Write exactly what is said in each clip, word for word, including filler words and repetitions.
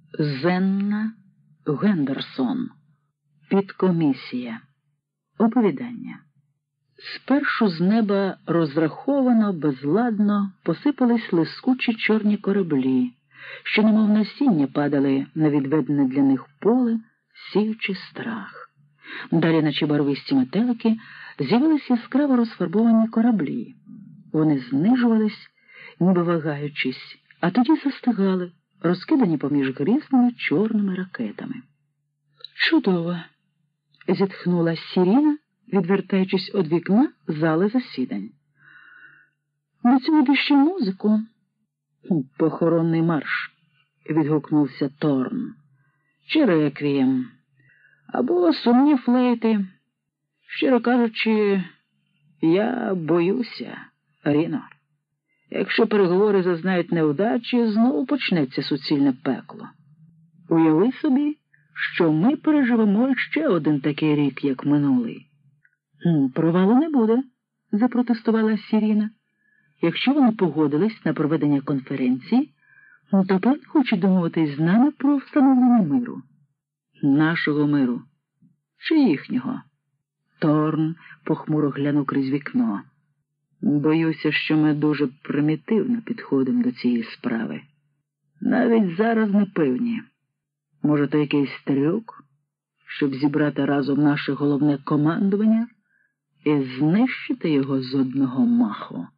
Зенна Гендерсон. Підкомісія. Оповідання. Спершу з неба розраховано, безладно посипались лискучі чорні кораблі, що немов насіння падали на відведене для них поле, сіючи страх. Далі, наче барвисті метелики, з'явились яскраво розфарбовані кораблі. Вони знижувались, ніби вагаючись, а тоді застигали, розкидані поміж грізними чорними ракетами. «Чудово!» – зітхнула Сіріна, відвертаючись від вікна зали засідань. «На цьому б ще музику?» «Похоронний марш», – відгукнувся Торн. «Чи реквієм, або сумні флейти. Щиро кажучи, я боюся, Ріно. Якщо переговори зазнають невдачі, знову почнеться суцільне пекло. Уяви собі, що ми переживемо ще один такий рік, як минулий». «Провалу не буде», – запротестувала Сіріна. «Якщо вони погодились на проведення конференції, то певно хочуть домовитись з нами про встановлення миру». «Нашого миру. Чи їхнього?» Торн похмуро глянув крізь вікно. «Боюся, що ми дуже примітивно підходимо до цієї справи. Навіть зараз не певні. Може, то якийсь трюк, щоб зібрати разом наше головне командування і знищити його з одного маху?»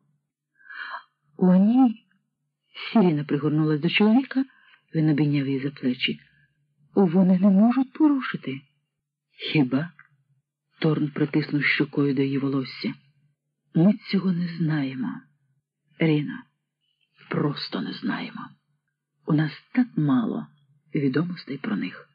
«О, ні!» Сіріна пригорнулась до чоловіка, він обійняв її за плечі. «Вони не можуть порушити». «Хіба?» Торн притиснув щокою до її волосся. «Ми цього не знаємо, Ріно. Просто не знаємо. У нас так мало відомостей про них.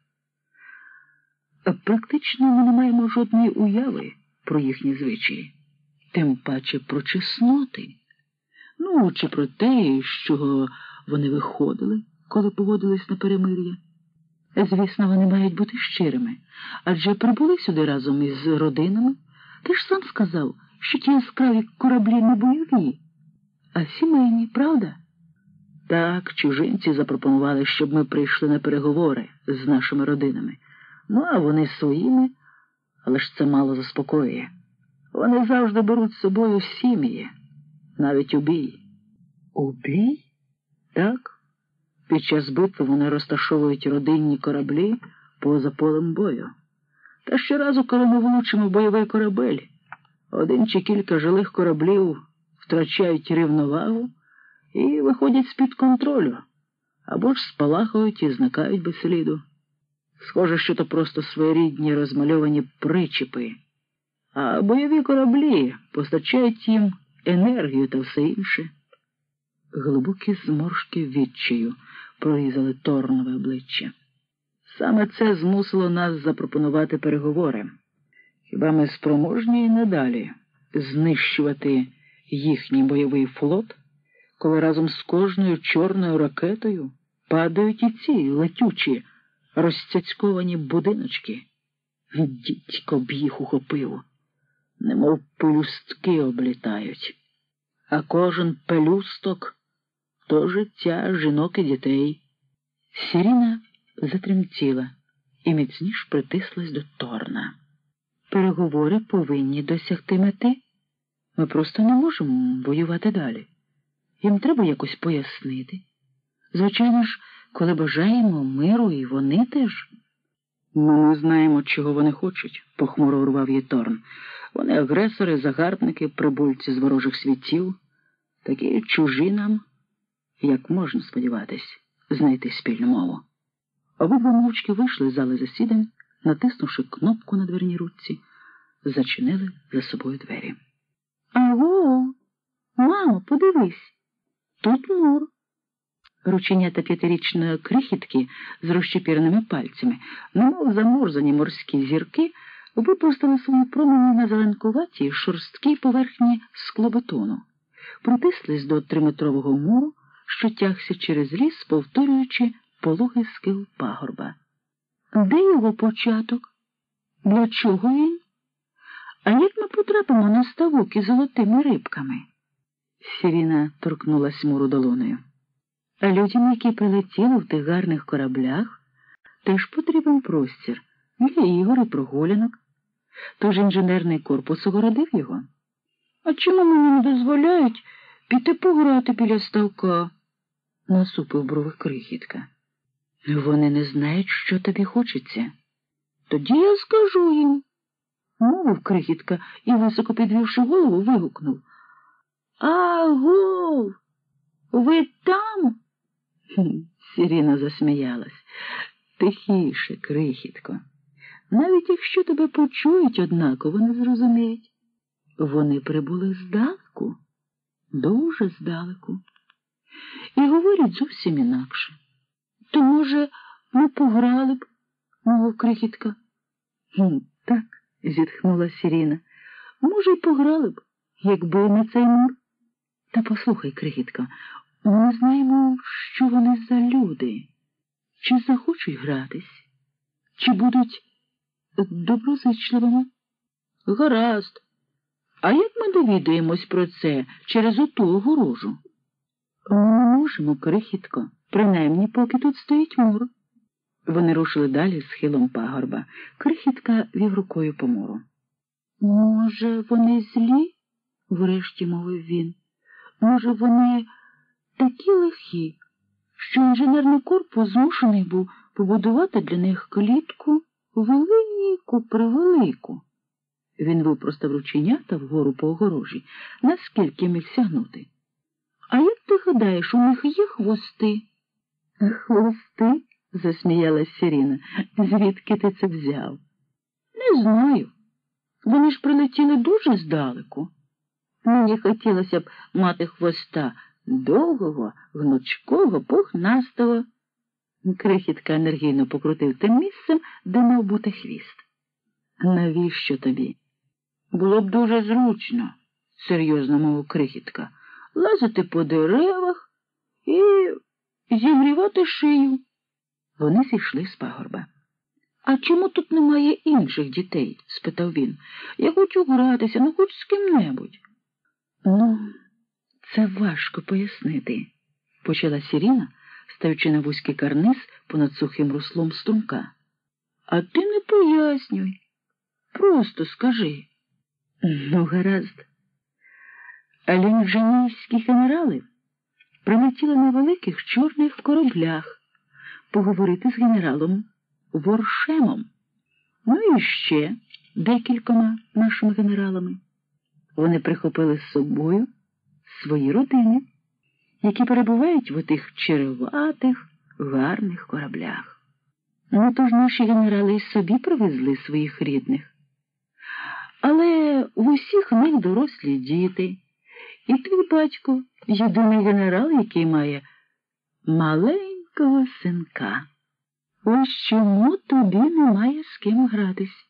Практично ми не маємо жодної уяви про їхні звичаї, тим паче про чесноти. Ну, чи про те, з чого вони виходили, коли погодились на перемир'я. Звісно, вони мають бути щирими, адже прибули сюди разом із родинами. Ти ж сам сказав, що ті яскраві кораблі не бойові, а сімейні, правда?» «Так, чужинці запропонували, щоб ми прийшли на переговори з нашими родинами. Ну, а вони своїми, але ж це мало заспокоює. Вони завжди беруть з собою сім'ї, навіть у бій». «У бій?» «Так. Під час битви вони розташовують родинні кораблі поза полем бою. Та щоразу, коли ми влучимо в бойовий корабель, один чи кілька жилих кораблів втрачають рівновагу і виходять з-під контролю, або ж спалахують і зникають без сліду. Схоже, що то просто своєрідні розмальовані причіпи, а бойові кораблі постачають їм енергію та все інше». Глибокі зморшки відчаю прорізали Торнове обличчя. «Саме це змусило нас запропонувати переговори. Хіба ми спроможні й надалі знищувати їхній бойовий флот, коли разом з кожною чорною ракетою падають і ці летючі, розцяцьковані будиночки? Дідько б їх ухопив, немов пелюстки облітають. А кожен пелюсток – то життя жінок і дітей». Сіріна затремтіла і міцніш притислась до Торна. «Переговори повинні досягти мети. Ми просто не можемо воювати далі. Їм треба якось пояснити. Звичайно ж, коли бажаємо миру, і вони теж». «Ми не знаємо, чого вони хочуть», – похмуро урвав її Торн. «Вони агресори, загарбники, прибульці з ворожих світів. Такі чужі нам, як можна сподіватись, знайти спільну мову». Обидва мовчки вийшли з зали засідань, натиснувши кнопку на дверній ручці, зачинили за собою двері. «Аго! Мамо, подивись! Тут мур!» Рученята п'ятирічної крихітки з розчепіреними пальцями, немов замурзані морські зірки, випустили свої промені на зеленкуватій шорсткій поверхні склобетону, протислись до триметрового муру, що тягся через ліс, повторюючи пологий схил пагорба. «Де його початок? Для чого він? А як ми потрапимо на ставок із золотими рибками?» Сіріна торкнулась муру долонею. А людям, які прилетіли в тих гарних кораблях, теж потрібен простір для ігор і прогулянок. Тож інженерний корпус огородив його. А чому мені не дозволяють піти пограти біля ставка? Насупив брови Крихітка. Вони не знають, що тобі хочеться. Тоді я скажу їм, мовив Крихітка і, високо підвівши голову, вигукнув. Агов! Ви там? Сіріна засміялась. Тихіше, Крихітко. Навіть якщо тебе почують, однаково не зрозуміють. Вони прибули здалеку, дуже здалеку. І говорять зовсім інакше. То, може, ми пограли б, мовив Крихітка. Так, зітхнула Сіріна. Може, й пограли б, якби не цей мур. Та послухай, Крихітка, ми не знаємо, що вони за люди. Чи захочуть гратись, чи будуть доброзичливими? Гаразд. А як ми довідаємось про це через оту огорожу? Ми не можемо, Крихітко, принаймні, поки тут стоїть мур. Вони рушили далі схилом пагорба. Крихітка вів рукою по муру. Може, вони злі? Врешті мовив він. Може, вони такі лихі, що інженерний корпус змушений був побудувати для них клітку велику-превелику. Він випростав рученята вгору по огорожі, наскільки міг сягнути. А як ти гадаєш, у них є хвости? Хвости? Засміялась Сіріна. Звідки ти це взяв? Не знаю. Вони ж прилетіли дуже здалеку. Мені хотілося б мати хвоста довгого, гнучкого, пухнастого. Крихітка енергійно покрутив тим місцем, де мав бути хвіст. Навіщо тобі? Було б дуже зручно, серйозно мовив Крихітка, лазити по деревах і зігрівати шию. Вони зійшли з пагорба. А чому тут немає інших дітей? Спитав він. Я хочу гратися, ну хоч з ким-небудь. Ну, це важко пояснити, почала Сіріна, ставлячи на вузький карниз понад сухим руслом струмка. А ти не пояснюй. Просто скажи. Ну, гаразд. Лінжанійські генерали прилетіли на великих чорних кораблях поговорити з генералом Воршемом. Ну і ще декількома нашими генералами. Вони прихопили з собою свої родини, які перебувають в отих череватих, гарних кораблях. Ну, то ж наші генерали й собі привезли своїх рідних. Але в усіх них дорослі діти. І твій батько – єдиний генерал, який має маленького синка. Ось чому тобі немає з ким гратись.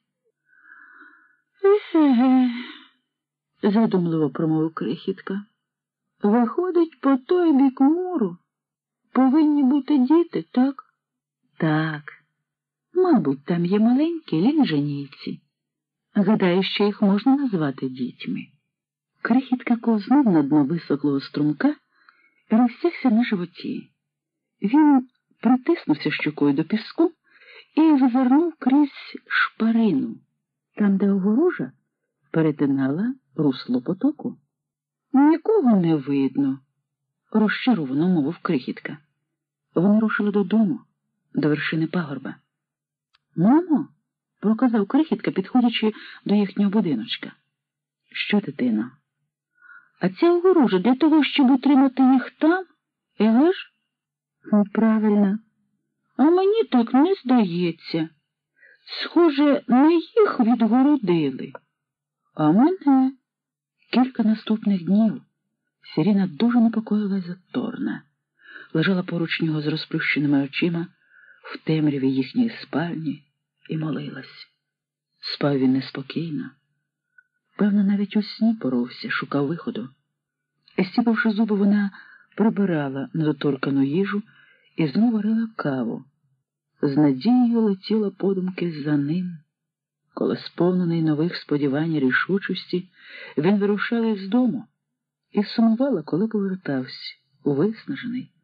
Еге, задумливо промовив Крихітка. Виходить, по той бік муру повинні бути діти, так? Так. Мабуть, там є маленькі лінжанійці. Гадаю, що їх можна назвати дітьми. Крихітка ковзнув на дно високлого струмка і розсягся на животі. Він притиснувся щокою до піску і вивернув крізь шпарину, там, де огорожа перетинала русло потоку. Нікого не видно, розчаровано мовив Крихітка. Вони рушили додому, до вершини пагорба. Мамо, проказав Крихітка, підходячи до їхнього будиночка. Що, дитино? А ця огорожа для того, щоб утримати їх там, еге ж? Правильно. А мені так не здається. Схоже, не їх відгородили, а мене. Кілька наступних днів Сіріна дуже непокоїлась за Торна. Лежала поруч нього з розплющеними очима в темряві їхньої спальні і молилась. Спав він неспокійно. Певно, навіть у сні поровся, шукав виходу. Стіпавши зуби, вона прибирала недоторкану їжу і знову варила каву. З надією летіла подумки за ним. Коли сповнений нових сподівань і рішучості, він вирушав із дому і сумувала, коли повертався, виснажений,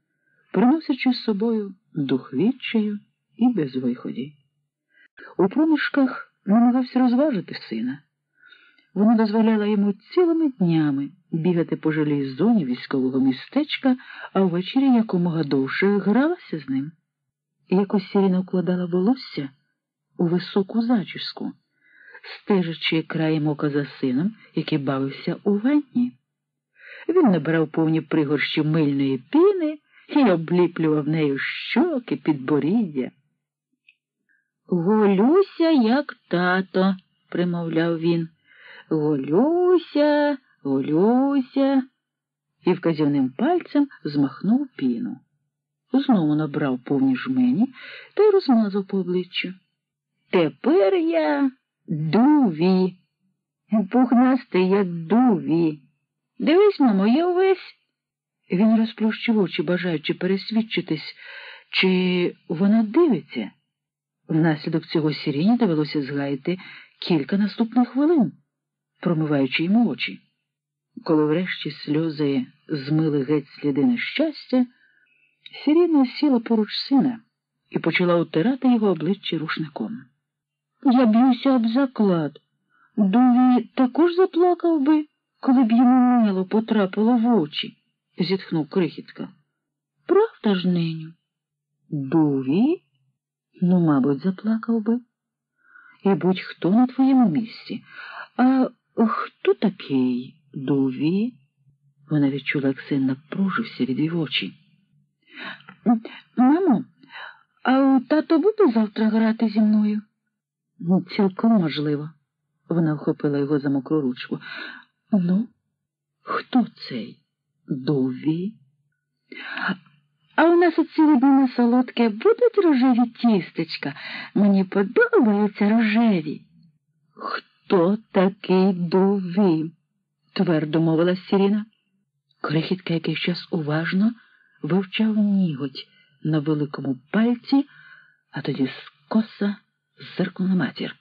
приносячи з собою дух відчаю і безвиході. У проміжках намагався розважити сина. Вона дозволяла йому цілими днями бігати по жилій зоні військового містечка, а ввечері якомога довше гралася з ним. Якось Сіріна вкладала волосся у високу зачіску, стежачи краєм ока за сином, який бавився у ванні. Він набирав повні пригорщі мильної піни і обліплював нею щоки, підборіддя. «Голюся, як тато», – примовляв він. «Голюся, голюся», і вказівним пальцем змахнув піну. Знову набрав повні жмені та й розмазав по обличчю. «Тепер я Дуві, пухнастий, як Дуві. Дивись, мамо, я увесь». Він розплющив очі, бажаючи пересвідчитись, чи вона дивиться. Внаслідок цього Сіріні довелося згаяти кілька наступних хвилин, промиваючи йому очі. Коли врешті сльози змили геть сліди нещастя, Сіріна сіла поруч сина і почала утирати його обличчя рушником. «Я б'юся об заклад. Дуві також заплакав би, коли б йому мило потрапило в очі», – зітхнув крихітка. «Правда ж, неню?» «Дуві? Ну, мабуть, заплакав би. І будь-хто на твоєму місці. А хто такий Дуві?» Вона відчула, як син напружився від її очі. «Мамо, а тато буде завтра грати зі мною?» «Цілком можливо». Вона вхопила його за мокру ручку. «Ну, хто цей Дуві?» «А у нас у цілі дні на солодке будуть рожеві тістечка. Мені подобаються рожеві». «Хто такий Дуві?» – твердо мовила Сіріна. Крихітка якийсь час уважно вивчав ніготь на великому пальці, а тоді скоса зиркнув на матір.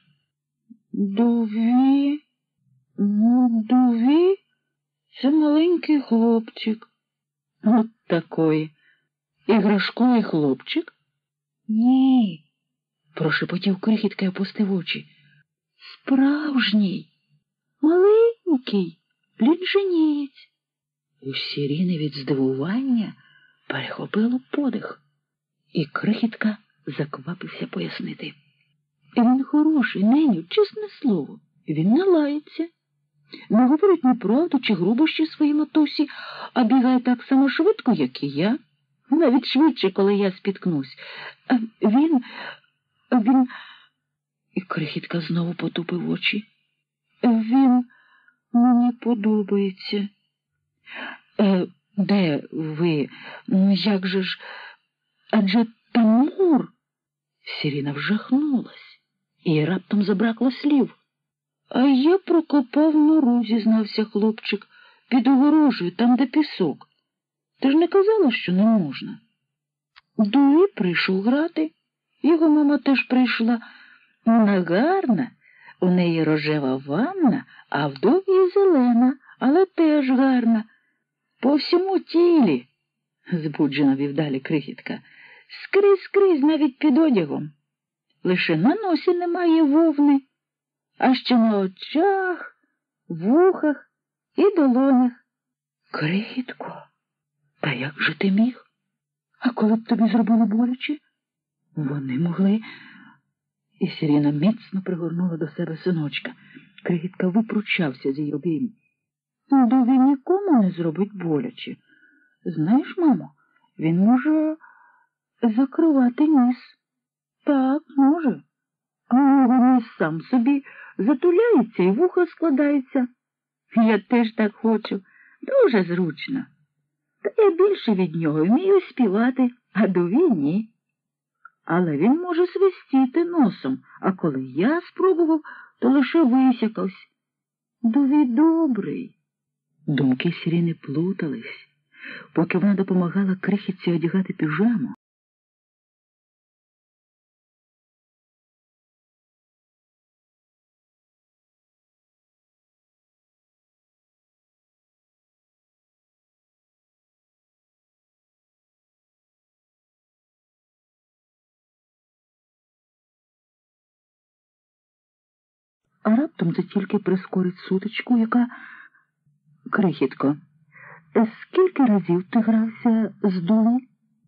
«Дуві? Ну, Дуві? Це маленький хлопчик». «От такої. Іграшковий хлопчик?» «Ні», – прошепотів крихітка і опустив очі. «Справжній, маленький, лінженієць». У Сіріни від здивування перехопило подих, і крихітка заквапився пояснити. «Він хороший, неню, чесне слово, він не лається. Не говорить неправду чи грубощі своїй матусі, а бігає так само швидко, як і я. Навіть швидше, коли я спіткнусь. А він... він...» І крихітка знову потупив очі. «Він мені подобається». Е, «Де ви? Ну, як же ж? Адже Тамур...» Сіріна вжахнулась, і раптом забракло слів. «А я прокопав нору», – зізнався хлопчик, – «під огорожею, там, де пісок. Ти ж не казала, що не можна?» Дуві прийшов грати. Його мама теж прийшла. Вона гарна, у неї рожева ванна, а в Дуві зелена, але теж гарна. По всьому тілі, збуджено вів далі крихітка, скрізь-скрізь, навіть під одягом. Лише на носі немає вовни, а ще на очах, вухах і долонях. Крихітко, та як же ти міг? А коли б тобі зробили боляче? Вони могли... І Сіріна міцно пригорнула до себе синочка. Крихітка випручався з її обійм. «Дуві нікому не зробить боляче. Знаєш, мамо, він може закривати ніс». «Так, може. А ніс сам собі затуляється і вуха складається. Я теж так хочу. Дуже зручно. Та я більше від нього вмію співати, а Дуві ні. Але він може свистіти носом, а коли я спробував, то лише висякався. Дуві добрий». Думки Сіріни плутались, поки вона допомагала крихітці одягати піжаму. а раптом це тільки прискорить сутичку, яка... Крихітко, скільки разів ти грався з Дулі?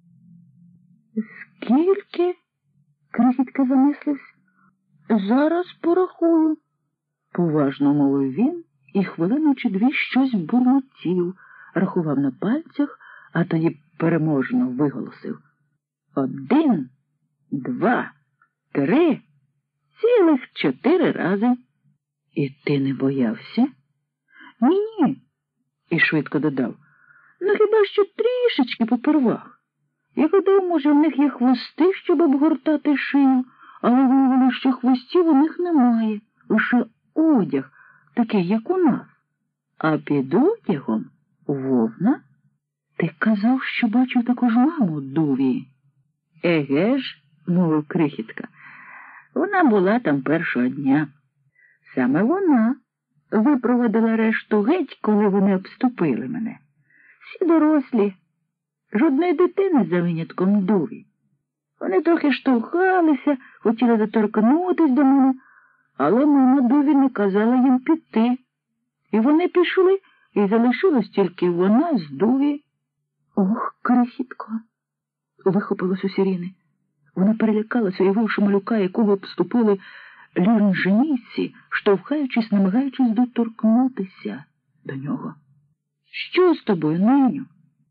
Скільки? Крихітка замислився. Зараз порахую, поважно мовив він і хвилину чи дві щось бурмотів, рахував на пальцях, а тоді переможно виголосив. Один, два, три, цілих чотири рази. І ти не боявся? Ні-ні. І швидко додав. Ну хіба що трішечки попервах. Я гадав, може, в них є хвости, щоб обгортати шию, але виявилося, що хвостів у них немає, лише одяг, такий, як у нас. А під одягом вовна. Ти казав, що бачив також маму Дуві. Еге ж, мовив Крихітка, вона була там першого дня. Саме вона випроводила решту геть, коли вони обступили мене. Всі дорослі, жодної дитини за винятком Дуві. Вони трохи штовхалися, хотіли доторкнутись до мене, але мама Дуві не казала їм піти. І вони пішли, і залишилась тільки вона з Дуві. Ох, Крихітко! Вихопилось у Сіріни. Вона перелякалася, уявивши малюка, якого обступили лірнженійці, штовхаючись, намагаючись доторкнутися до нього. Що з тобою, ниню?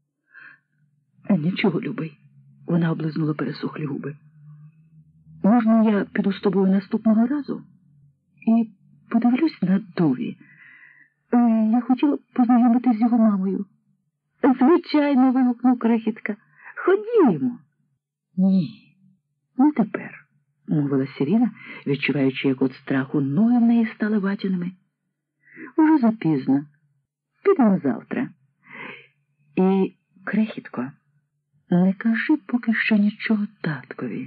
Нічого, любий. Вона облизнула пересохлі губи. Можна я піду з тобою наступного разу? І подивлюсь на Дуві. Я хотіла познайомитись з його мамою. Звичайно, вигукнув Крихітка. Ходімо. Ні, не тепер, мовила Сіріна, відчуваючи, як от страху ноги в неї стали ватяними. Уже запізно. Підемо завтра. І, Крихітко, не кажи поки що нічого таткові.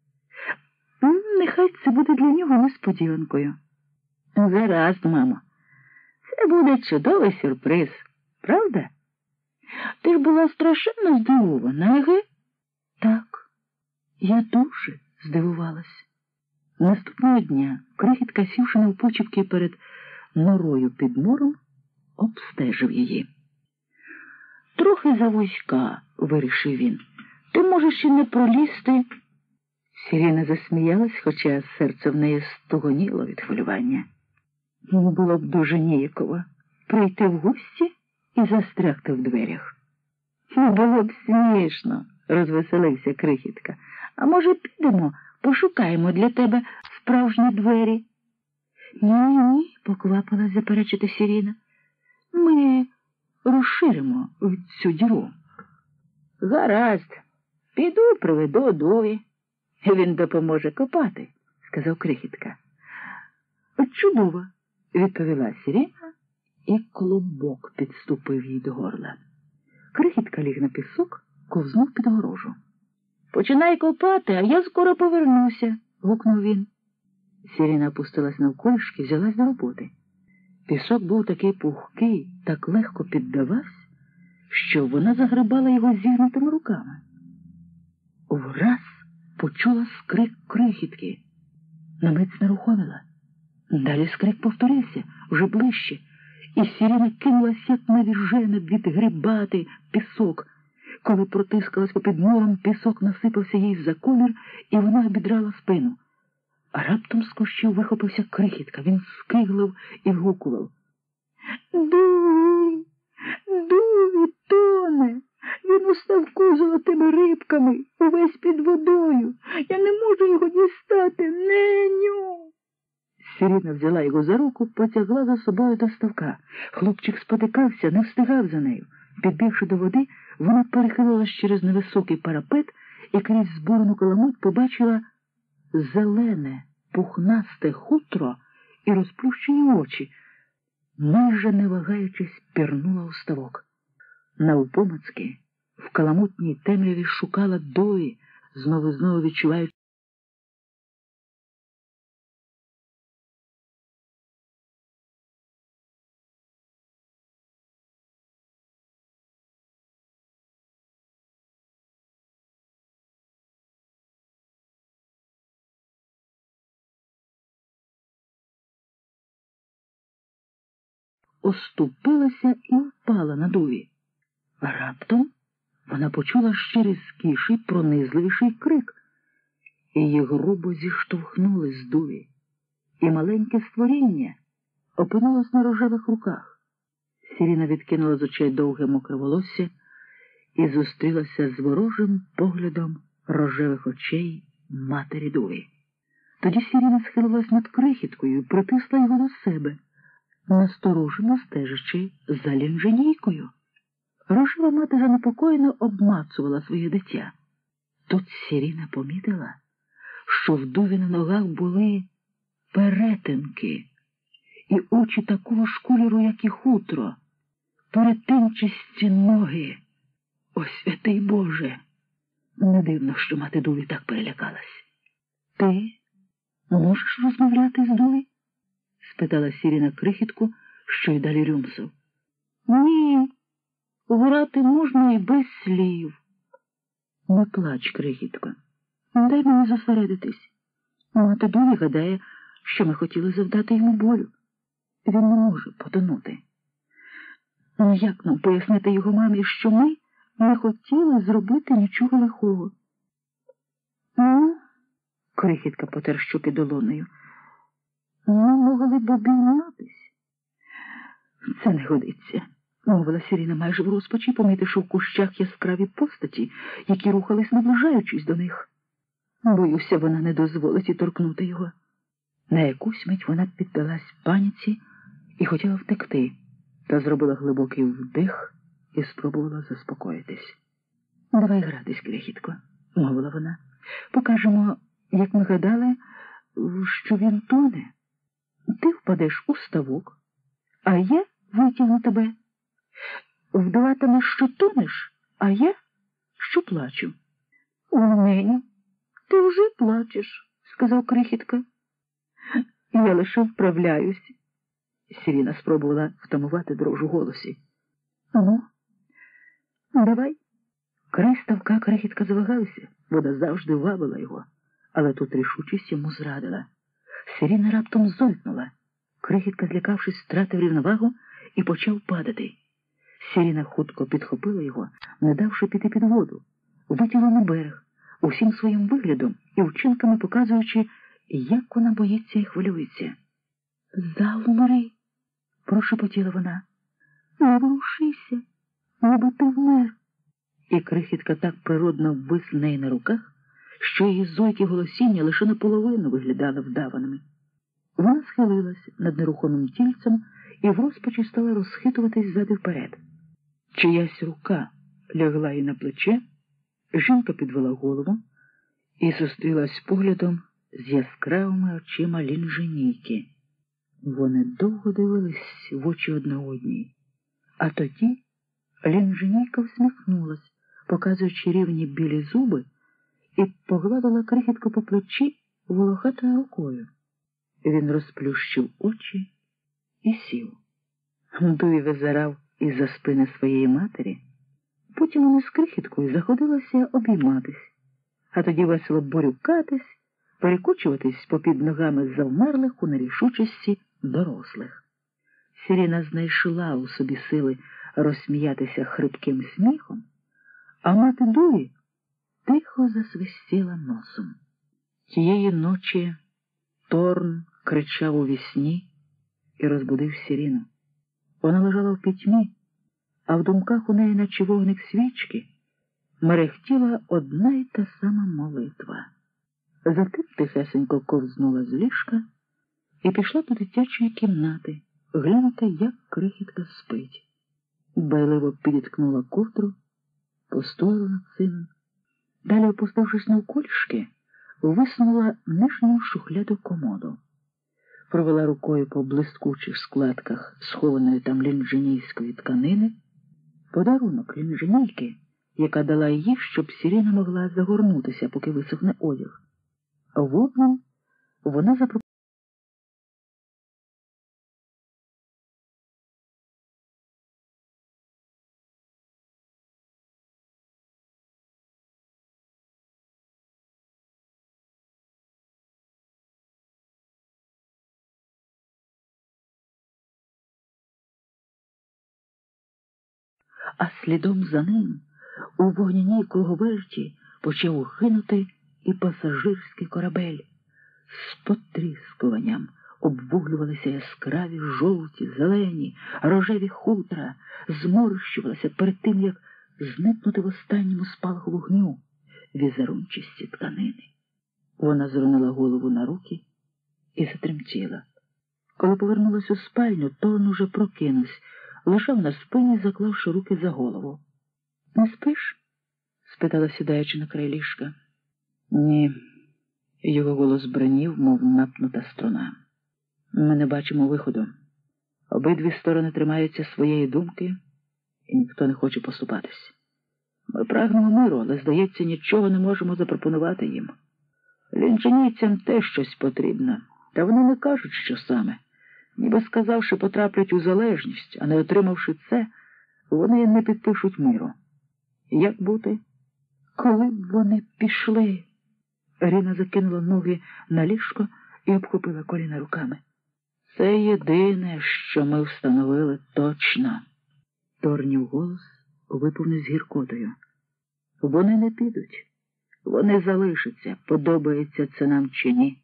Нехай це буде для нього несподіванкою. Гаразд, мамо. Це буде чудовий сюрприз, правда? Ти ж була страшенно здивована, еге? Так, я дуже здивувалась. Наступного дня Крихітка, сівши навпочіпки перед норою під мором, обстежив її. Трохи завузька, вирішив він. Ти можеш і не пролізти. Сіріна засміялась, хоча серце в неї стогоніло від хвилювання. Йому було б дуже ніяково прийти в гості і застрягти в дверях. Було б смішно, розвеселився Крихітка. А може, підемо, пошукаємо для тебе справжні двері? Ні-ні, поквапилась заперечити Сіріна. Ми розширимо цю діру. Гаразд, піду приведу Дуві. Він допоможе копати, сказав Крихітка. Чудово, відповіла Сіріна, і клубок підступив їй до горла. Крихітка ліг на пісок, ковзнув під огорожу. Починай копати, а я скоро повернуся, гукнув він. Сіріна опустилась навколішки, взялась до роботи. Пісок був такий пухкий, так легко піддавався, що вона загребала його зігнутими руками. Враз почула скрик Крихітки. На мить знерухомила. Далі скрик повторився, вже ближче, і Сіріна кинулась, як навіжена, відгрібати пісок. Коли протискалась попід мором, пісок насипався їй за колір, і вона обідрала спину. А раптом з кущів вихопився Крихітка. Він скиглив і вгукував. Дуві! Дуві тоне! Він у ставку золотими рибками, увесь під водою. Я не можу його дістати, неню! Сіріна взяла його за руку, потягла за собою до ставка. Хлопчик спотикався, не встигав за нею. Підбігши до води, вона перехилилась через невисокий парапет і крізь збурену каламуть побачила зелене, пухнасте хутро і розплющені очі. Майже не вагаючись, пірнула у ставок. Навпомацьки в каламутній темряві шукала Дуві, знову-знову відчуваючи оступилася і впала на Дуві. А раптом вона почула ще різкіший, пронизливіший крик. Її грубо зіштовхнули з Дуві, і маленьке створіння опинилось на рожевих руках. Сіріна відкинула з очей довге мокре волосся і зустрілася з ворожим поглядом рожевих очей матері Дуві. Тоді Сіріна схилилась над крихіткою і притисла його до себе, насторожено стежачи за лінженійкою. Рожева мати занепокоєно обмацувала своє дитя. Тут Сіріна помітила, що в Дуві на ногах були перетинки і очі такого ж кольору, як і хутро. Перетинчасті ноги. О, святий Боже! Не дивно, що мати Дуві так перелякалась. Ти можеш розмовляти з Дуві? Спитала Сіріна крихітку, що й далі рюмсав. Ні, грати можна і без слів. Не плач, крихітко. Дай мені зосередитись. Мати Дуві гадає, що ми хотіли завдати йому болю. Він не може потонути. Ну, як нам пояснити його мамі, що ми не хотіли зробити нічого лихого? Ну, крихітка потер щоки долонею. Ми могли б обійнятись. Це не годиться, мовила Сіріна майже в розпачі, помітивши в кущах яскраві постаті, які рухались, наближаючись до них. Боюся, вона не дозволить і торкнути його. На якусь мить вона піддалась паніці і хотіла втекти, та зробила глибокий вдих і спробувала заспокоїтись. «Давай гратись, крихітко», – мовила вона. «Покажемо, як ми гадали, що він тоне. Ти впадеш у ставок, а я витягну тебе. Вдаватимеш, що тонеш, а я, що плачу». «Умненю, ти вже плачеш», – сказав крихітка. «Я лише вправляюсь». Сіріна спробувала втамувати дрож у голосі. «Ну, давай». Край ставка крихітка завагалася, вода завжди вабила його, але тут рішучість йому зрадила. Сіріна раптом зойкнула. Крихітка, злякавшись, втратив рівновагу і почав падати. Сіріна хутко підхопила його, не давши піти під воду, витягла на берег, усім своїм виглядом і вчинками показуючи, як вона боїться і хвилюється. «Завмри», – прошепотіла вона. «Не ворушися, ніби ти вмер». І крихітка так природно ввис в неї на руках, що її зойки голосіння лише наполовину виглядали вдаваними. Вона схилилась над нерухомим тільцем і в розпачі стала розхитуватись ззади вперед. Чиясь рука лягла їй на плече, жінка підвела голову і зустрілась поглядом з яскравими очима лінженійки. Вони довго дивились в очі одна одній, а тоді лінженійка всміхнулась, показуючи рівні білі зуби, і погладила крихітку по плечі волохатою рукою. Він розплющив очі і сів. Дуві визирав із-за спини своєї матері. Потім вони з крихіткою заходилися обійматись, а тоді весело борюкатись, перекочуватись попід ногами завмерлих у нерішучості дорослих. Сіріна знайшла у собі сили розсміятися хрипким сміхом, а мати Дуві тихо засвистіла носом. Тієї ночі Торн кричав у вісні і розбудив Сіріну. Вона лежала в пітьмі, а в думках у неї, наче вогник свічки, мерехтіла одна й та сама молитва. Затим тихесенько ковзнула з ліжка і пішла до дитячої кімнати, глянути, як крихітка спить. Байливо підіткнула ковдру, постояла над сином. Далі, опустившись навколішки, висунула нижню шухляду комоду. Провела рукою по блискучих складках схованої там лінженійської тканини, подарунок лінженійки, яка дала їй, щоб Сіріна могла загорнутися, поки висохне одяг. А в обмін вона запропонувала а слідом за ним у вогняній круговерті почав ухинути і пасажирський корабель. З потріскуванням обвуглювалися яскраві жовті, зелені, рожеві хутра, зморщувалися перед тим, як зникнути в останньому спалаху вогню візерунчасті тканини. Вона зронила голову на руки і затремтіла. Коли повернулась у спальню, Торн уже прокинувся, лежав на спині, заклавши руки за голову. «Не спиш?» – спитала, сідаючи на край ліжка. «Ні». Його голос бранів, мов напнута струна. «Ми не бачимо виходу. Обидві сторони тримаються своєї думки, і ніхто не хоче поступатись. Ми прагнемо миру, але, здається, нічого не можемо запропонувати їм. Лінчанійцям теж щось потрібно, та вони не кажуть, що саме. Ніби сказавши, потраплять у залежність, а не отримавши це, вони не підпишуть миру. Як бути? Коли б вони пішли?» Ріна закинула ноги на ліжко і обхопила коліна руками. «Це єдине, що ми встановили точно». Торнів голос виповнив з гіркотою. «Вони не підуть. Вони залишаться, подобається це нам чи ні».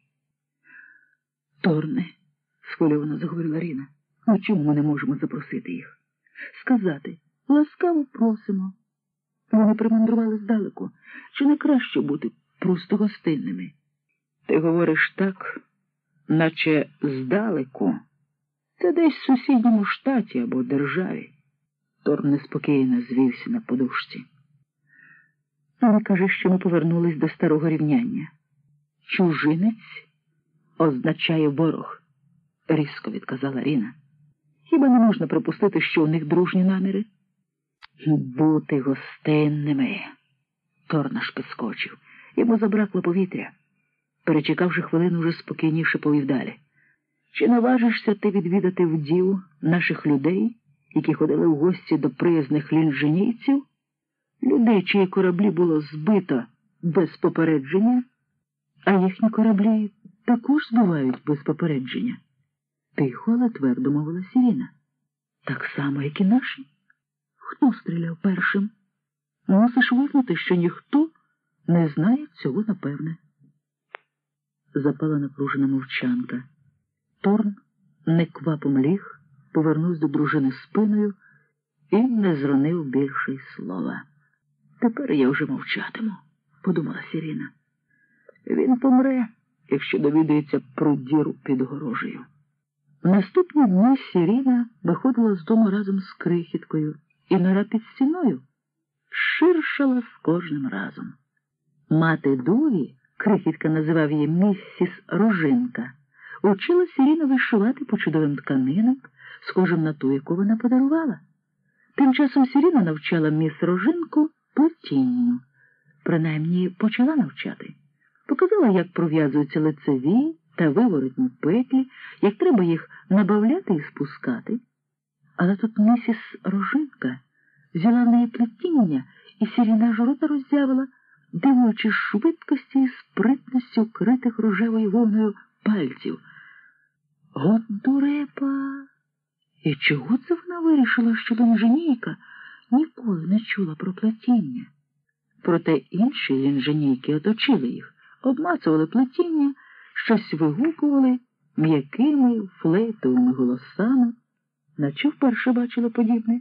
«Торне», – схвильовано заговорила Ріна, – «ну чому ми не можемо запросити їх? Сказати, ласкаво просимо. Вони примандрували здалеку. Чи не краще бути просто гостинними?» «Ти говориш так, наче здалеку. Це десь в сусідньому штаті або державі». Торн неспокійно звівся на подушці. «Але каже, що ми повернулись до старого рівняння. Чужинець означає ворог», – різко відказала Ріна. «Хіба не можна припустити, що у них дружні наміри?» «Бути гостинними», – Торн аж підскочив. Йому забракло повітря. Перечекавши хвилину, вже спокійніше повів далі. «Чи наважишся ти відвідати вдів наших людей, які ходили в гості до приязних лінженійців? Людей, чиї кораблі було збито без попередження, а їхні кораблі також збивають без попередження». Тихо, але твердо мовила Сіріна. «Так само, як і наші. Хто стріляв першим? Мусиш визнати, що ніхто не знає цього напевне». Запала напружена мовчанка. Торн неквапом ліг, повернувся до дружини спиною і не зронив більше й слова. «Тепер я вже мовчатиму», – подумала Сіріна. «Він помре, якщо довідається про діру під огорожею». Наступні дні Сіріна виходила з дому разом з крихіткою, і нора під стіною ширшала з кожним разом. Мати Дові, крихітка називав її міссіс Рожинка, учила Сіріну вишивати по чудовим тканинам, схожим на ту, яку вона подарувала. Тим часом Сіріна навчала міс Рожинку плетінню. Принаймні, почала навчати. Показала, як пров'язуються лицеві та виворотні петлі, як треба їх набавляти і спускати. Але тут місіс Рожинка взяла в неї плетіння, і Сіріна аж рота роззявила, дивуючись швидкості і спритності вкритих рожевою вовною пальців. От дурепа! І чого це вона вирішила, що лінженійка ніколи не чула про плетіння? Проте інші лінженійки оточили їх, обмацували плетіння, щось вигукували м'якими флейтовими голосами, наче вперше бачила подібне.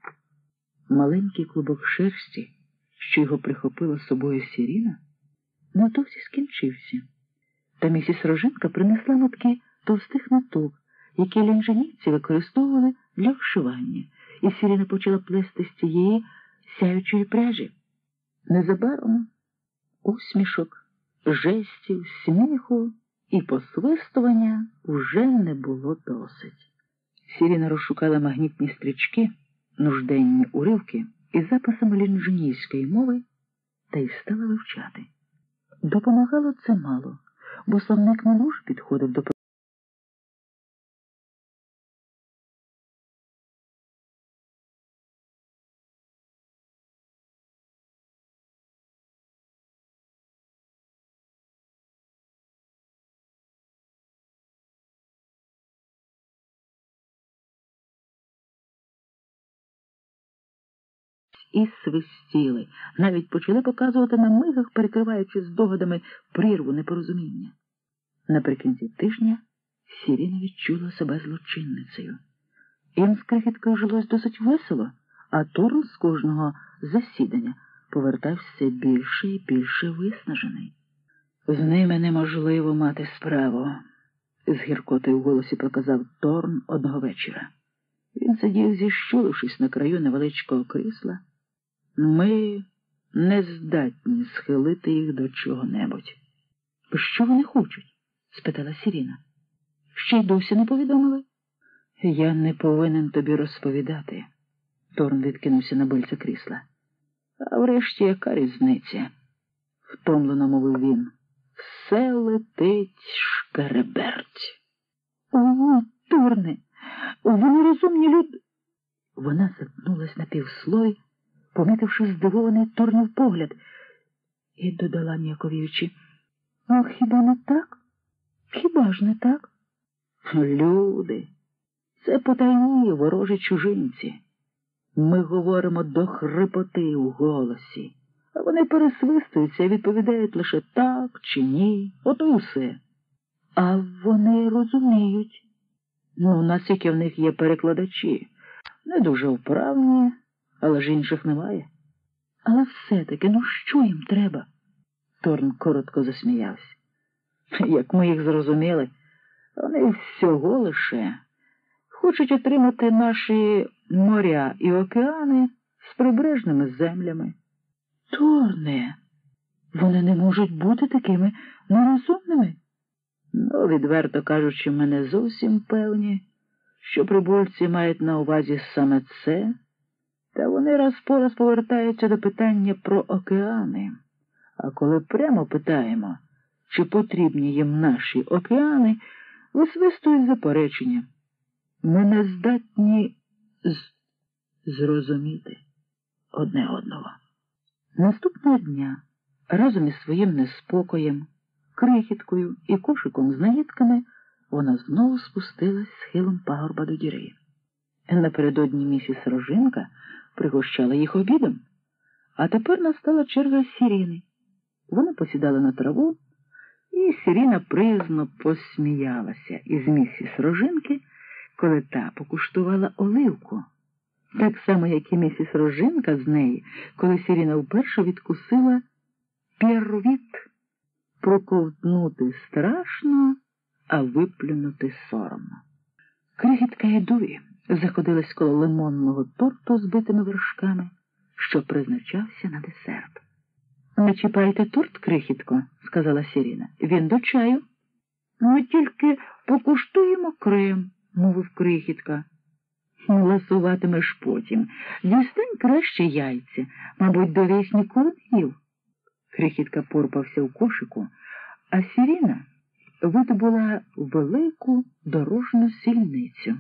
Маленький клубок шерсті, що його прихопила з собою Сіріна, невдовзі скінчився. Та місіс Рожинка принесла мотки товстих ниток, які лінженійці використовували для вшивання, і Сіріна почала плести з цієї сяючої пряжі. Незабаром усмішок, жестів, сміху і посвистування вже не було досить. Сіріна розшукала магнітні стрічки, нужденні уривки із записами лінженійської мови та й стала вивчати. Допомагало це мало, бо словник не дуже підходив до і свистіли, навіть почали показувати на мигах, перекриваючи здогадами прірву непорозуміння. Наприкінці тижня Сіріна відчула себе злочинницею. Їм з Крихіткою жилось досить весело, а Торн з кожного засідання повертався більше і більше виснажений. «З ними неможливо мати справу», – з гіркотою в голосі проказав Торн одного вечора. Він сидів, зіщулившись на краю невеличкого крісла. «Ми не здатні схилити їх до чого-небудь». «Що вони хочуть?» – спитала Сіріна. «Ще й досі не повідомили?» «Я не повинен тобі розповідати», – Торн відкинувся на бильце крісла. «А врешті яка різниця?» – втомлено мовив він. «Все летить шкереберть». «О, Торне, вони розумні люди». Вона затнулась на півслові, помітивши здивований Торнів погляд, і додала ніяковіючи: «О, хіба не так? Хіба ж не так?» «Люди, це потайні ворожі чужинці. Ми говоримо до хрипоти у голосі, а вони пересвистуються і відповідають лише так чи ні, ото й усе. А вони розуміють. Ну, наскільки в них є перекладачі. Не дуже вправні, але ж інших немає». «Але все-таки, ну що їм треба?» Торн коротко засміявся. «Як ми їх зрозуміли, вони всього лише хочуть отримати наші моря і океани з прибережними землями». «Торне, вони не можуть бути такими нерозумними». «Ну, відверто кажучи, ми не зовсім певні, що прибульці мають на увазі саме це, та вони раз по раз повертаються до питання про океани. А коли прямо питаємо, чи потрібні їм наші океани, висвистують заперечення. Ми не здатні з... зрозуміти одне одного». Наступного дня разом із своїм неспокоєм, Крихіткою і кошиком з наїдками вона знову спустилась схилом пагорба до діри. Напередодні місіс Рожинка пригощала їх обідом, а тепер настала черга Сіріни. Вони посідали на траву, і Сіріна приязно посміялася із місіс Рожинки, коли та покуштувала оливку. Так само, як і місіс Рожинка з неї, коли Сіріна вперше відкусила первіт. Проковтнути страшно, а виплюнути соромно. Крихітка і Дуві заходились коло лимонного торту з битими вершками, що призначався на десерт. «Не чіпайте торт, Крихітко», – сказала Сіріна. «Він до чаю». «Ми тільки покуштуємо крем», – мовив Крихітка. «Ласуватимеш потім. Дістань краще яйця. Мабуть, Довісь ніколи не їв». Крихітка порпався у кошику, а Сіріна видобула велику дорожну сільницю.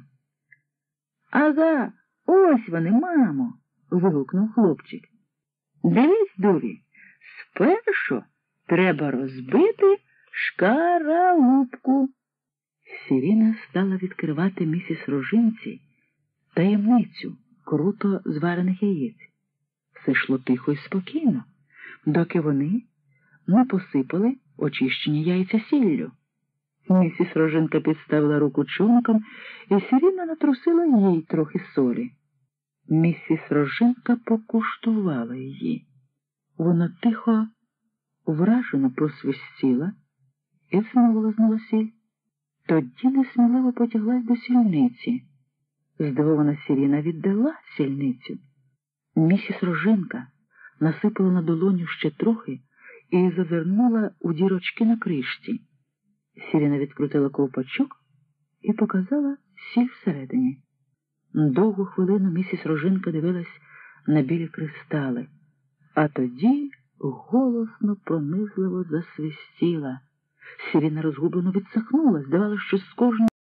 «Ага, ось вони, мамо!» – вигукнув хлопчик. «Дивись, Дуві, спершу треба розбити шкаралупку». Сіріна стала відкривати місіс Рожинці таємницю круто зварених яєць. Все йшло тихо і спокійно, доки вони не посипали очищені яйця сіллю. Місіс Рожинка підставила руку човником, і Сіріна натрусила їй трохи солі. Місіс Рожинка покуштувала її. Вона тихо, вражено просвистіла і знову лизнула сіль. Тоді несміливо потяглась до сільниці. Здивована Сіріна віддала сільницю. Місіс Рожинка насипала на долоню ще трохи і зазирнула у дірочки на кришці. Сіріна відкрутила ковпачок і показала сіль всередині. Довгу хвилину місіс Рожинка дивилась на білі кристали, а тоді голосно, пронизливо засвистіла. Сіріна розгублено відсахнула, здавалося, що з кожного